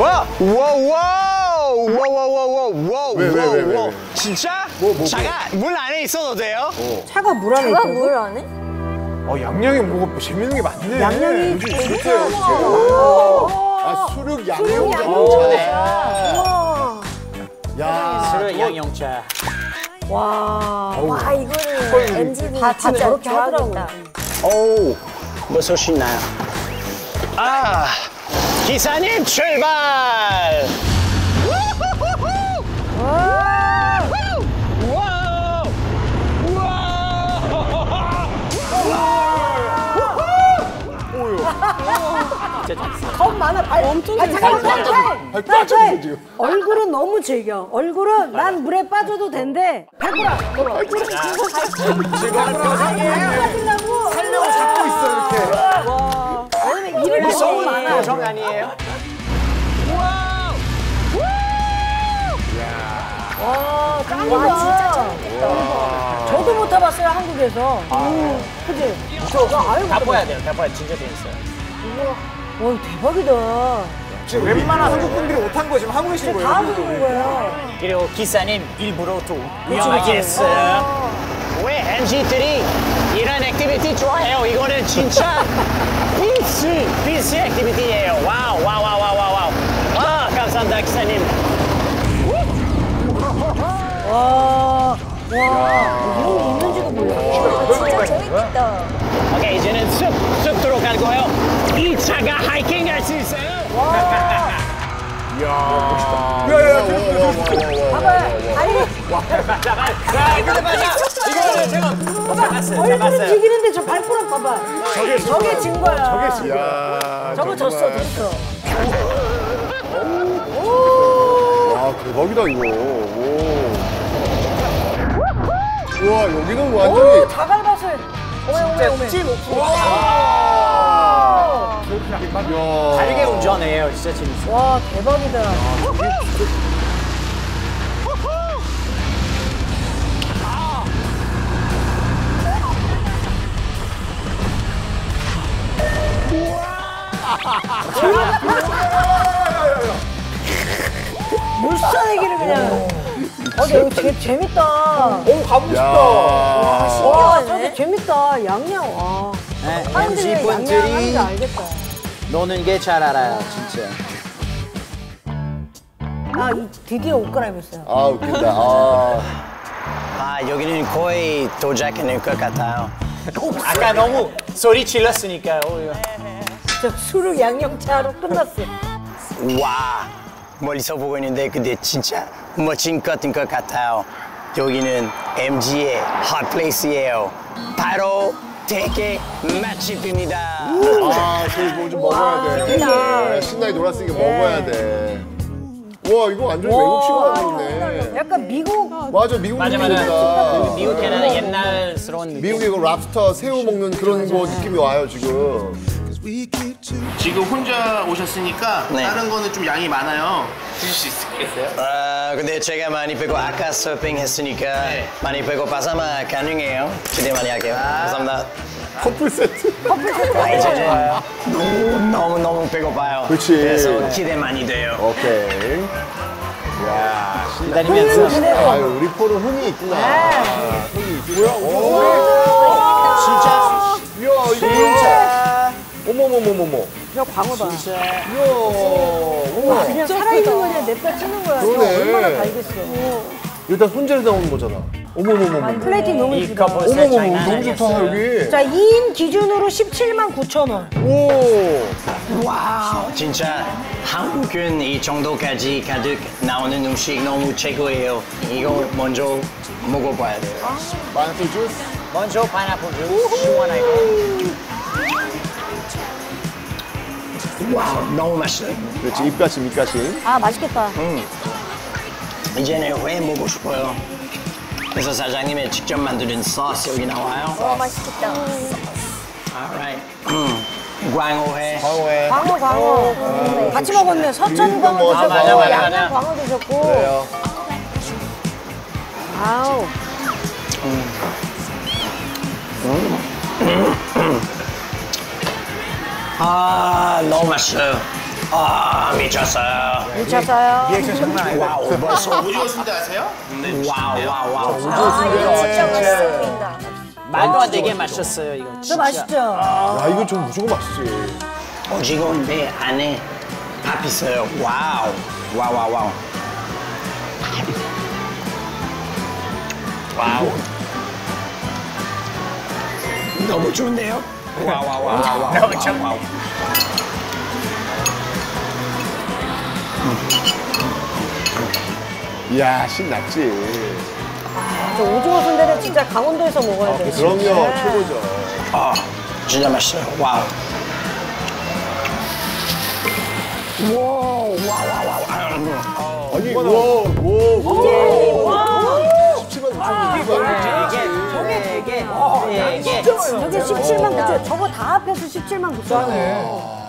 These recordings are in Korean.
와! 와와와와와와와와와 왜? 진짜? 뭐. 차가 물 안에 있어도 돼요? 차가 물 안에 차가 있다고? 물 안에? 양양에 뭐가 재밌는 게 많네. 양양이 요즘 되게 진짜요, 진짜. 아, 수륙 양양차. 우와. 야, 수륙 양용차. 와. 와 이거는 MZ는 다 저렇게 하더라고요. 오, 무슨 신나요? 아, 기사님 출발! 겁 많아. 엄청 잠깐만. 발빠졌어, 지금. 얼굴은 너무 즐겨. 얼굴은 난 물에 빠져도 된대. 발꼬라. 빠지려고. 설명을 잡고 있어, 이렇게. 왜냐면 일을 너무 많아. 표정 아니에요? 와, 짱이다. 와 진짜 재밌겠다. 저도 못 타봤어요, 한국에서. 그지? 다 돼요, 진짜 재밌어요. 와, 대박이다. 지금 웬만한 한국 분들이 못한 거 지금 하고 계신 거예요. 다 하고 있는 거예요. 그리고 기사님 일부러 또 위험하게 했어요. 왜 MZ들이 이런 액티비티 좋아해요? 이거는 진짜 필수 액티비티예요. 와우. 아, 감사합니다, 기사님. 와, 이런 게 있는지도 몰랐어. 진짜 재밌겠다. 오케이, 이제는 쑥 들어갈 거예요. 이 차가 하이킹 할 수 있어요. 야, 봐봐요. 아니, 얼굴은 지기는데 저 발가락 봐봐. 저게 진 거야. 야, 저거 졌어. 와, 대박이다, 이거. 오. 우와, 여기는 완전히. 오, 다 밟았어요. 오메. 야. 다르게 운전해요. 진짜 재밌어요. 와, 대박이다. 물살내기를 그냥. 이거 되게 재밌다. 가고 싶다. 와, 저도 재밌다. 양양. 와. 사람들이 MZ 분들이 양양하는지 알겠다. 노는 게 잘 알아요, 진짜. 드디어 옷 갈아입었어요. 아, 웃긴다. 아, 여기는 거의 도착하는 것 같아요. 아까 너무 소리 질렀으니까. 저 수륙 양양차로 끝났어. 와, 멀리서 보고 있는데 근데 진짜 멋진 것 같아요. 여기는 MG의 핫플레이스예요. 바로 되게 맛집입니다. 아, 저희 뭐 좀 먹어야 돼. 네, 신나게 놀았으니까 먹어야 돼. 와, 이거 완전 외국식 맛이네. 약간 미국. 맞아, 미국 느낌이다. 미국 캐나다 옛날스러운 느낌. 미국에 그 랍스터, 새우 먹는 그런 거 느낌이 와요, 지금. 지금 혼자 오셨으니까 네. 다른 거는 좀 양이 많아요. 드실 수 있겠어요? 아, 근데 제가 많이 빼고 아까 서핑 했으니까 많이 빼고 파사마 가능해요. 기대 많이 할게요. 감사합니다. 커플 세트. 이제 너무 배고파요. 그치. 그래서 기대 많이 돼요. 오케이. 야, 기다리면서. 아유, 우리 포는 흥이 있구나. 흥이 있고요. 오, 진짜. 이야, 이거 뭐야? 어머머머머머. 저 광어다. 이야, 우와. 그냥 살아있는 거 그냥 냅다 치는 거야. 그러네. 얼마나 달겠어. 일단 손질해 나오는 거잖아. 어머머머머. 플레이팅 너무 이 이쁘다. 커플 셋 어머머머, 장난 너무 좋다, 아니었어요. 여기. 자, 2인 기준으로 17만 9천 원. 오. 와우, 진짜 한국은 이 정도까지 가득 나오는 음식 너무 최고예요. 이거 먼저 먹어봐야 돼요. 파인애플 주스. 먼저 파인애플 주스 시원하게. 와우, 너무 맛있어요. 그렇지, 입가심, 입가심. 아, 맛있겠다. 이제는 회 먹고 싶어요. 그래서 사장님이 직접 만드는 소스 여기 나와요. 와 맛있겠다. Alright. 광어회. 광어회. 광어. 같이 먹었네. 서천 광어 뭐, 드셨고, 맞아, 맞아, 양양 맞아. 광어 드셨고. 그래요. 아우. 아, 너무 맛있어요. 아, 미쳤어요. 미쳤어요. 리액션 장난 아니다. 와우, 벌써. 오징어 순대 아세요? 네. 와우. 아, 이거 진짜 맛있어 보인다. 말도 안 되게 맛있었어요, 이거. 저 맛있죠? 야, 이거 좀 무조건 맛있지. 오징어인데 안에 밥 있어요. 와우. 너무 좋은데요? 와우. 너무 좋아. 이야, 신났지. 저 오징어 순대는 진짜 강원도에서 먹어야 돼. 그럼요, 최고죠. 아, 진짜 맛있어요. 와우. 아니, 와. 17만 9천 저게 17만 9천. 저거 다 합해서 17만 9천 원.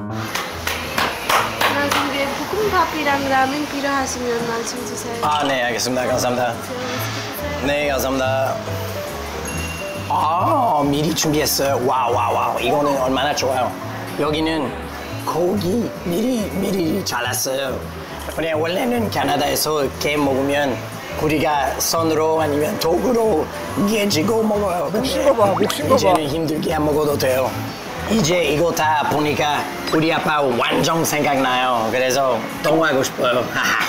나중에 볶음밥이랑 라면 필요하시면 말씀 주세요. 아, 네, 알겠습니다. 감사합니다. 네, 감사합니다. 아, 미리 준비했어요. 와우. 이거는 얼마나 좋아요. 여기는 고기 미리 잘랐어요. 그냥 원래는 캐나다에서 게 먹으면 우리가 손으로 아니면 도구로 깨지고 먹어요. 목신 거 봐. 이제는 힘들게 안 먹어도 돼요. 이제 이거 다 보니까 우리 아빠 완전 생각나요. 그래서 통화하고 싶어요.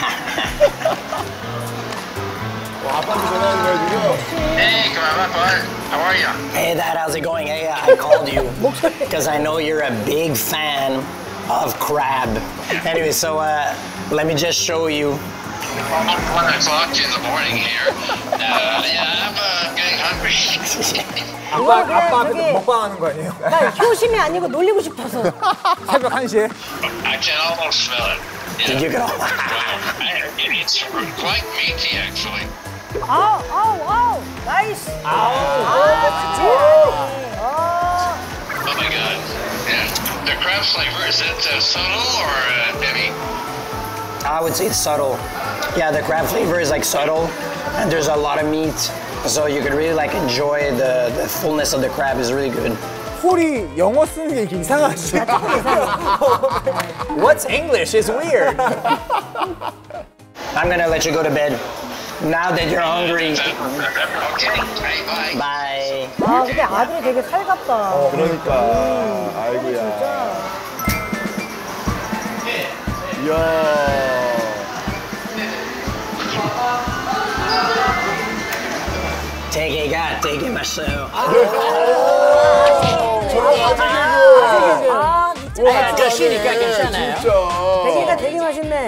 아빠한테 전화하는 거야, 지금? Hey, come on, bud. How are you? Hey, Dad, how's it going? Hey, I called you because I know you're a big fan of crab. Anyway, so let me just show you. 1 o'clock in the morning here. Yeah, I'm getting hungry. 아빠한테 먹방하는 거 아니에요? 나 효심이 아니고 놀리고 싶어서. 새벽 1시에? I can almost smell it. Did you go? It's quite meaty, actually. 아우. 나이스. Oh my god. Yeah. The crab flavor, is it subtle or heavy? I would say it's subtle. Yeah, the crab flavor is like subtle, and there's a lot of meat, so you can really like enjoy the fullness of the crab. Is really good. 폴이 영어 쓰는 게 이렇게 이상하지? What's English? It's weird. I'm gonna let you go to bed. Now that you're hungry. Okay. Bye. Bye. 아, 근데 아들이 되게 살갑다. 그러니까. 아이고야. 이야. 대게가 되게 맛있어요. 진짜. 저 쉬니까 괜찮아요. 진짜. 대게가 되게 맛있네.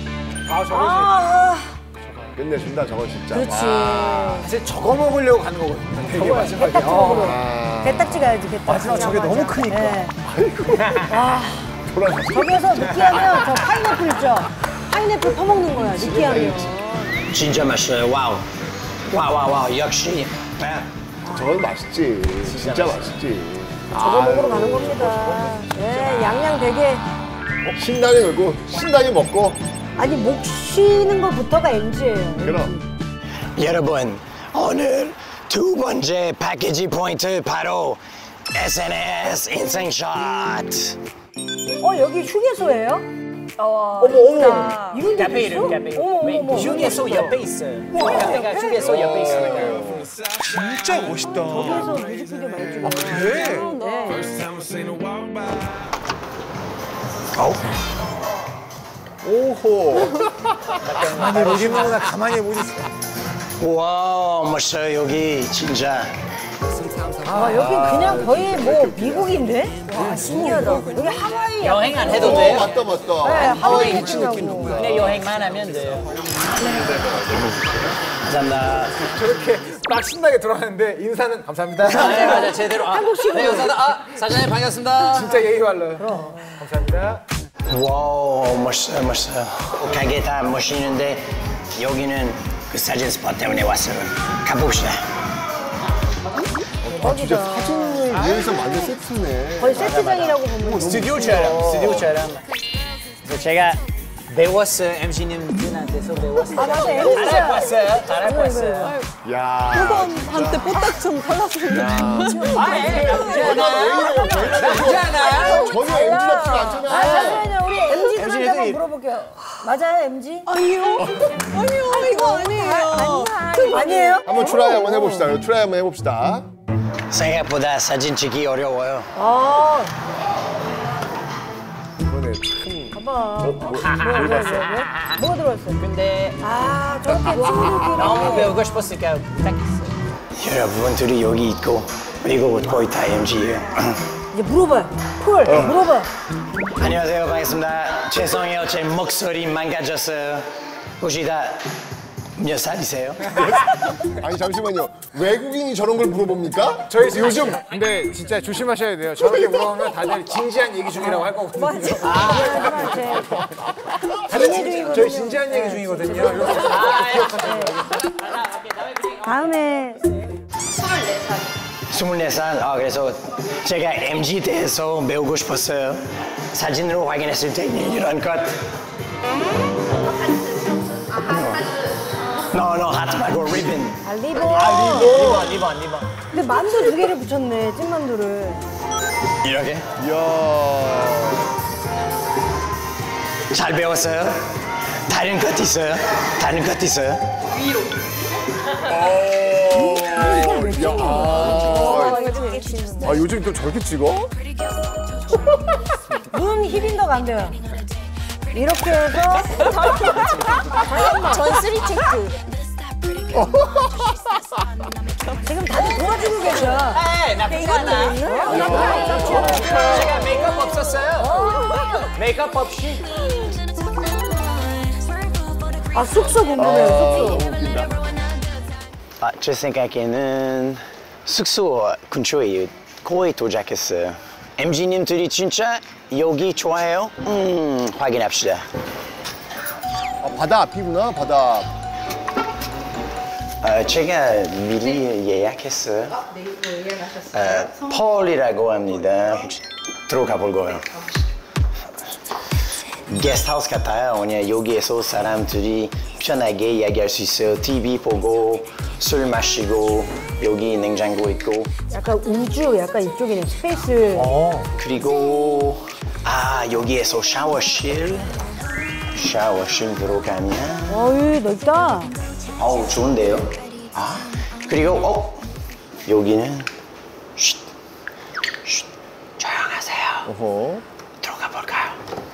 끝내준다, 저거 진짜. 그렇지. 사실 저거 먹으려고 가는 거거든요. 되게 마지막에. 게딱지 먹으러. 게딱지 가야지, 게딱지. 마지막 저게 너무 크니까. 네. 돌아가시. 저기에서 느끼하면 저 파인애플 있죠? 파인애플 퍼먹는 거야, 느끼하면. 진짜 맛있어요. 와우. 역시. 저건 맛있지. 진짜 맛있지. 저거 먹으러 가는 겁니다. 네, 양양 되게. 신나게 놀고, 신나게 먹고. 아니, 목 쉬는 것부터가 NG예요. 그럼. 여러분, 오늘 두 번째 패키지 포인트 바로 SNS 인생샷. 여기 휴게소예요? 어머. 이런 데도 있어? 어머. 휴게소 옆에 있어요. 내가 휴게소 옆에 있으니까. 진짜 멋있다. 저기에서 뮤직비디오 많이 찍어. 그래? 오호. 가만히 보기만 가만히 보지. 와, 멋있어요, 여기 진짜. 아, 여긴 그냥 거의 뭐 미국인데? 와, 신기하다. 여기 하와이. 여행 안 해도 돼요? 맞다. 네, 하와이 미친 느낌나고. 느낌인가. 그냥 여행만 하면 돼요. 감사합니다. 저렇게 막 신나게 돌아가는데 인사는 감사합니다. 네, 맞아 제대로. 한국식으로. 네, 감사합니다. 사장님 반갑습니다. 진짜 예의 발라요. 감사합니다. 와, 멋있어요. 가게 다 멋있는데 여기는 그 사진 스팟 때문에 왔어요. 가봅시다. 진짜 사진을 위해서 만든 세트네. 거의 세트장이라고 보면. 스튜디오처럼. 그래서 제가 배웠어요. MC님들한테서 배웠어요. 아, 맞아. MC야. 잘할 뻔했어요. 야. 한때 뽀딱 좀 탈랐으면 괜찮아. 전혀 MG 같지가 않잖아. 잠시만요. 우리 MG 한번 물어볼게요. 맞아요, MG? 아니요, 이거 아니에요. 아니에요? 한번 트라이 한번 해봅시다. 트라이 한번 해봅시다. 생각보다 사진 찍기 어려워요. 이번에 참. 봐봐. 뭐가 들어왔어? 근데 저렇게 친구들끼리. 너무 배우고 싶었으니까 부탁했어요. 여러분들이 여기 있고 그리고 거의 다 MG예요. 이제 물어봐요. 폴, 물어봐요. 안녕하세요, 반갑습니다. 죄송해요, 제 목소리 망가졌어요. 혹시 다 몇 살이세요? 아니 잠시만요. 외국인이 저런 걸 물어봅니까? 저희 요즘 근데 진짜 조심하셔야 돼요. 저렇게 물어보면 다들 진지한 얘기 중이라고 할 거거든요. 저희 진지한 얘기 중이거든요. 다음에 24살. 그래서 제가 MG 대해서 배우고 싶었어요. 사진으로 확인했을 때 이런 것. No, 하트 말고 리본. 리본. 근데 만두 2개를 붙였네, 찐만두를. 이렇게? 이야. 잘 배웠어요? 다른 것 있어요? 위로. 요즘 또 저렇게 찍어? 눈 힙인더가 안 돼요. 이렇게 해서. 전수리 체크. 지금 다들 도와주고 계셔. 나쁘지 않아. 제가 메이크업 없었어요. 메이크업 없이. 숙소 궁금해요, 숙소. 제 생각에는 숙소 근처에 거의 도착했어요. MG님들이 진짜 여기 좋아해요? 확인합시다. 바다 앞이구나, 바다 앞. 제가 미리 예약했어요. 폴이라고 합니다. 혹시 들어가 볼 거예요. 게스트하우스 같아요. 그냥 여기에서 사람들이 편하게 이야기할 수 있어요. TV 보고 술 마시고 여기 냉장고 있고. 약간 우주, 약간 이쪽이네, 스페이스. 그리고 여기에서 샤워실 들어가면. 어이, 넓다. 좋은데요. 그리고 여기는 쉿, 조용하세요. 들어가 볼까요?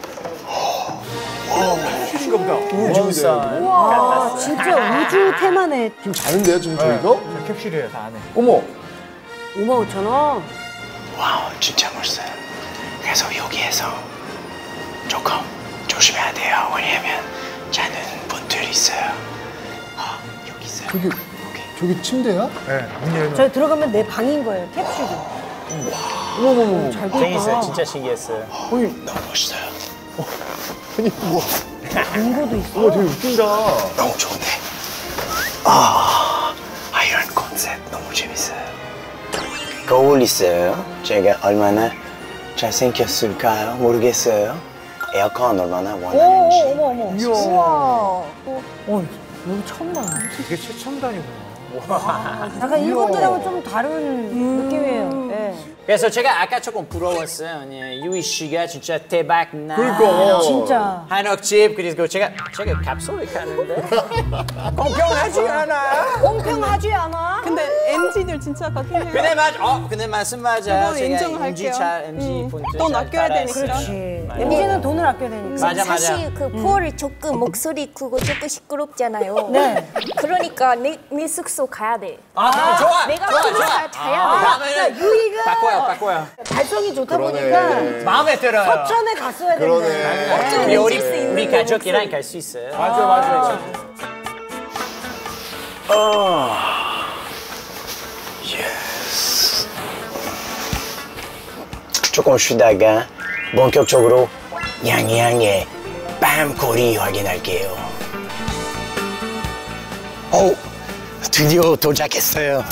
우주선. 우와, 진짜 우주 테마네. 좀 자는데요, 지금 저희도? 저 캡슐이에요, 다 안에. 어머. 55,000원. 와우, 진짜 멋있어요. 그래서 여기에서 조금 조심해야 돼요. 왜냐면 자는 분들이 있어요. 여기 있어요. 저기 침대야? 네, 문 열면. 저희 들어가면 내 방인 거예요, 캡슐이. 어머머머, 잘 재밌어요. 됐다. 진짜 신기했어요. 너무 멋있어요. 아니, 우와. 광고도 있어. 우와, 되게 웃긴다. 너무 좋은데. 이런 컨셉 너무 재밌어요. 거울 있어요. 제가 얼마나 잘생겼을까요? 모르겠어요. 에어컨 얼마나 원하는지. 어머. 우와. 여기 처음 봐. 되게 최첨단이구나. 약간 일본들하고 좀 다른 느낌이에요. 네. 그래서 제가 아까 조금 부러웠어요. 유희 씨가 진짜 대박 나. 그러니까. 진짜. 한옥집 그리고 제가 갑소리 하는데 공평하지 않아. 공평하지 않아? 근데 MZ들 진짜 같은 생각. 근데 말씀 맞아요. 그건 제가 인정할게요. MG 분들 돈 잘 아껴야 따라했어요. 되니까. 그렇지. MZ는 돈을 아껴야 되니까. 맞아. 사실 그 폴 조금 목소리 크고 조금 시끄럽잖아요. 네. 그러니까 내 숙소 가야 돼. 좋아. 내가 그거 자야 돼. 다음에는 유희가 바꿔요. 발성이 좋다 그러네. 보니까 마음에 들어요. 서천에 갔어야 된다. 우리 가족이랑 갈 수 있어요. 맞아. 예스. 조금 쉬다가 본격적으로 양양의 밤거리 확인할게요. 드디어 도착했어요.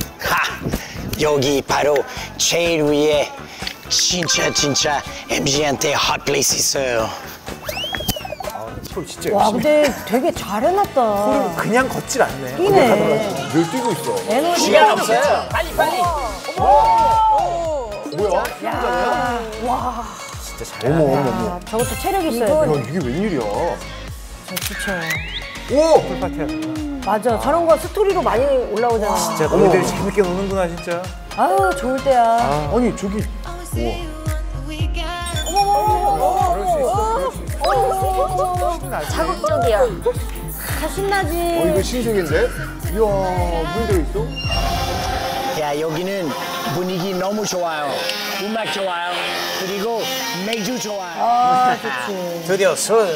여기 바로 제일 위에 진짜 MG한테 핫플레이스 있어요. 폴 진짜 와, 열심히. 근데 되게 잘 해놨다. 그냥 걷질 않네. 뛰네. 늘 뛰고 있어. 에너지. 시간 없어요. 빨리. 뭐야? 야, 와. 진짜 잘해. 어머. 저것도 체력 있어요. 야, 이게 웬일이야? 그쵸. 오! 풀파티야. 맞아. 저런 거 스토리로 많이 올라오잖아. 진짜 너희들 재밌게 노는구나 진짜. 아유, 좋을 때야. 아니, 저기. 자극적이야. 다 신나지. 이거 신세계인데? 이야, 물 들어있어? 야, 여기는 분위기 너무 좋아요. 음악 좋아요. 그리고 맥주 좋아요. 아, 좋지. 드디어 술.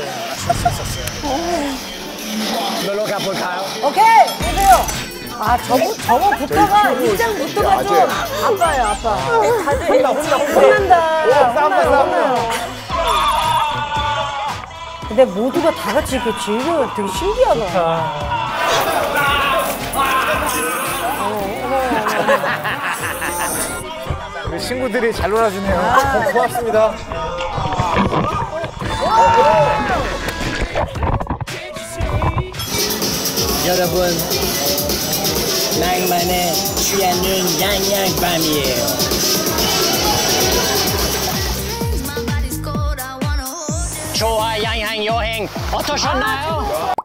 놀러 가볼까요? 오케이, 보세요. 아, 저거부터가, 입장부터가 좀 아파요, 아파. 다들 혼난다. 혼나요. 근데 모두가 다 같이 이렇게 즐기면 되게 신기하다. 우리 친구들이 잘 놀아주네요. 고맙습니다. 여러분, 낭만에 취하는 양양밤이에요. 좋아 양양 여행 어떠셨나요?